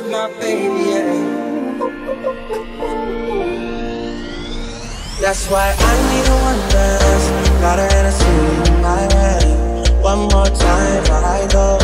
my baby, yeah. That's why I need a one dance. Got her in a suit in my hand. One more time before I go.